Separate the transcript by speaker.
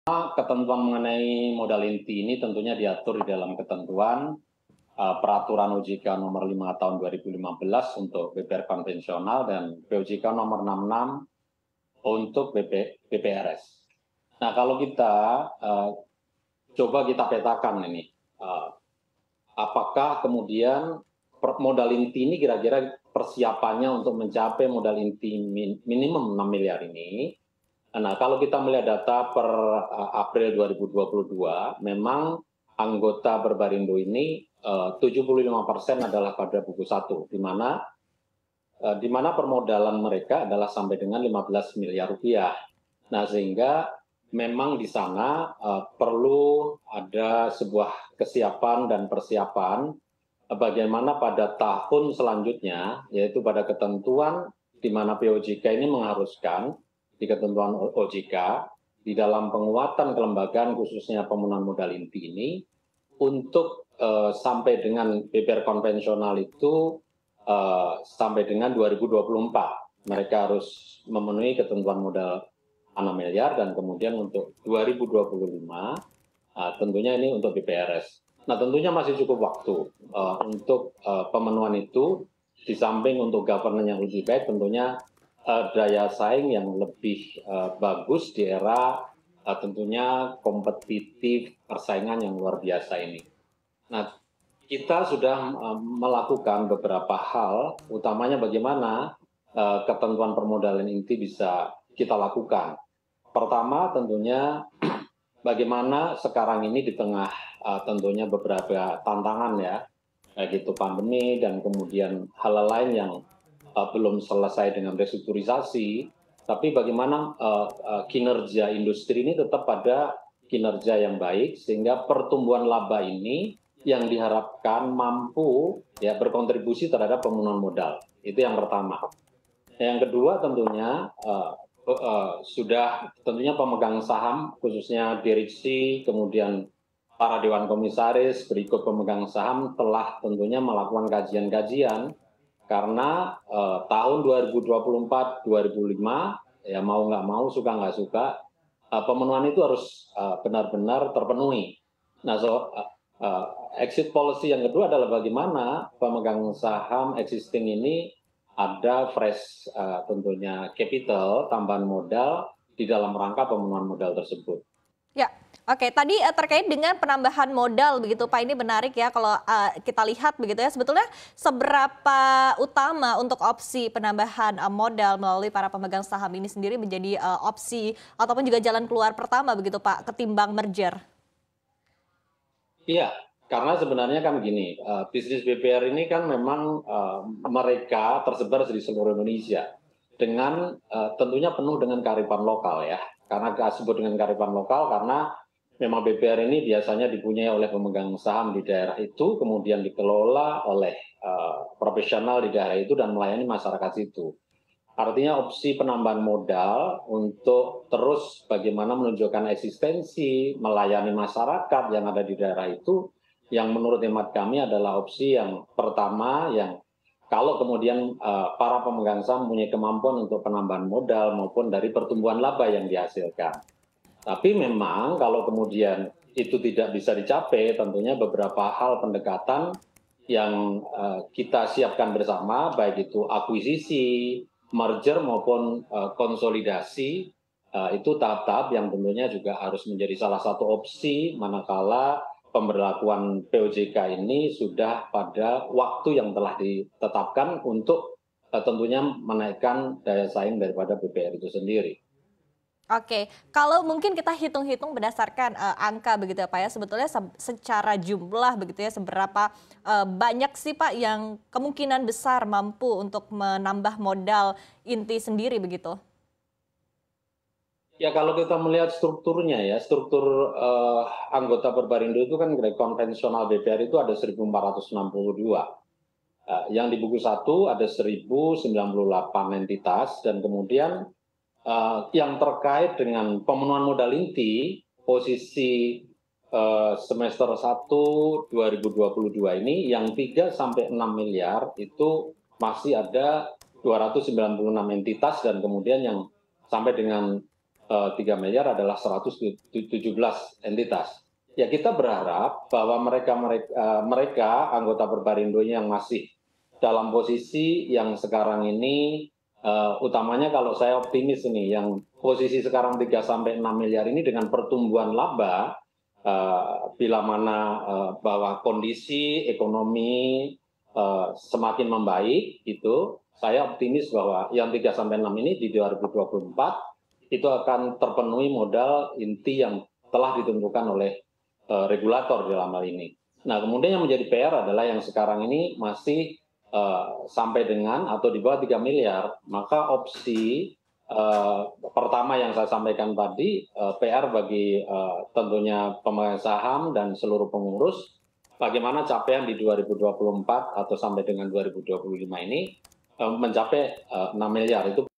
Speaker 1: Ketentuan mengenai modal inti ini tentunya diatur di dalam ketentuan Peraturan OJK nomor 5 tahun 2015 untuk BPR konvensional dan POJK nomor 66 untuk BPRS. Nah, kalau kita coba kita petakan ini, apakah kemudian modal inti ini kira-kira persiapannya untuk mencapai modal inti minimum 6 miliar ini. Nah, kalau kita melihat data per April 2022, memang anggota Berbarindo ini 75% adalah pada buku 1, di mana permodalan mereka adalah sampai dengan 15 miliar rupiah. Nah, sehingga memang di sana perlu ada sebuah kesiapan dan persiapan bagaimana pada tahun selanjutnya, yaitu pada ketentuan di mana POJK ini mengharuskan di ketentuan OJK di dalam penguatan kelembagaan khususnya pemenuhan modal inti ini untuk sampai dengan BPR konvensional itu sampai dengan 2024 mereka harus memenuhi ketentuan modal 6 miliar dan kemudian untuk 2025 tentunya ini untuk BPRS. Nah, tentunya masih cukup waktu untuk pemenuhan itu, di samping untuk governance yang lebih baik tentunya daya saing yang lebih bagus di era tentunya kompetitif persaingan yang luar biasa ini. Nah, kita sudah melakukan beberapa hal, utamanya bagaimana ketentuan permodalan inti bisa kita lakukan. Pertama tentunya bagaimana sekarang ini di tengah tentunya beberapa tantangan ya, kayak gitu pandemi dan kemudian hal lain yang belum selesai dengan restrukturisasi, tapi bagaimana kinerja industri ini tetap pada kinerja yang baik sehingga pertumbuhan laba ini yang diharapkan mampu ya berkontribusi terhadap pemenuhan modal. Itu yang pertama. Yang kedua tentunya sudah tentunya pemegang saham khususnya direksi kemudian para dewan komisaris berikut pemegang saham telah tentunya melakukan kajian-kajian karena tahun 2024-2005 ya mau nggak mau suka nggak suka pemenuhan itu harus benar-benar terpenuhi. Nah, exit policy yang kedua adalah bagaimana pemegang saham existing ini ada fresh tentunya capital, tambahan modal di dalam rangka pemenuhan modal tersebut.
Speaker 2: Ya, oke. Tadi terkait dengan penambahan modal begitu Pak, ini menarik ya kalau kita lihat begitu ya. Sebetulnya seberapa utama untuk opsi penambahan modal melalui para pemegang saham ini sendiri menjadi opsi ataupun juga jalan keluar pertama begitu Pak, ketimbang merger?
Speaker 1: Iya, karena sebenarnya kan gini, bisnis BPR ini kan memang mereka tersebar di seluruh Indonesia dengan tentunya penuh dengan kearifan lokal ya. Karena disebut dengan kearifan lokal karena memang BPR ini biasanya dipunyai oleh pemegang saham di daerah itu, kemudian dikelola oleh profesional di daerah itu dan melayani masyarakat situ. Artinya opsi penambahan modal untuk terus bagaimana menunjukkan eksistensi, melayani masyarakat yang ada di daerah itu, yang menurut hemat kami adalah opsi yang pertama yang kalau kemudian para pemegang saham punya kemampuan untuk penambahan modal maupun dari pertumbuhan laba yang dihasilkan. Tapi memang kalau kemudian itu tidak bisa dicapai, tentunya beberapa hal pendekatan yang kita siapkan bersama, baik itu akuisisi, merger maupun konsolidasi, itu tahap-tahap yang tentunya juga harus menjadi salah satu opsi manakala pemberlakuan POJK ini sudah pada waktu yang telah ditetapkan untuk tentunya menaikkan daya saing daripada BPR itu sendiri.
Speaker 2: Oke, kalau mungkin kita hitung-hitung berdasarkan angka begitu ya Pak ya, sebetulnya secara jumlah begitu ya, seberapa banyak sih Pak yang kemungkinan besar mampu untuk menambah modal inti sendiri begitu?
Speaker 1: Ya kalau kita melihat strukturnya ya, struktur anggota Berbarindo itu kan dari konvensional BPR itu ada 1.462. Yang di buku 1 ada 1.098 entitas dan kemudian yang terkait dengan pemenuhan modal inti posisi semester 1 2022 ini yang 3 sampai 6 miliar itu masih ada 296 entitas dan kemudian yang sampai dengan 3 miliar adalah 117 entitas. Ya kita berharap bahwa mereka anggota Perbarindo yang masih dalam posisi yang sekarang ini, utamanya kalau saya optimis ini, yang posisi sekarang 3 sampai 6 miliar ini dengan pertumbuhan laba, bila mana bahwa kondisi ekonomi semakin membaik, itu saya optimis bahwa yang 3 sampai 6 ini di 2024 itu akan terpenuhi modal inti yang telah ditentukan oleh regulator dalam hal ini. Nah, kemudian yang menjadi PR adalah yang sekarang ini masih sampai dengan atau di bawah 3 miliar, maka opsi pertama yang saya sampaikan tadi, PR bagi tentunya pemegang saham dan seluruh pengurus, bagaimana capaian di 2024 atau sampai dengan 2025 ini mencapai 6 miliar itu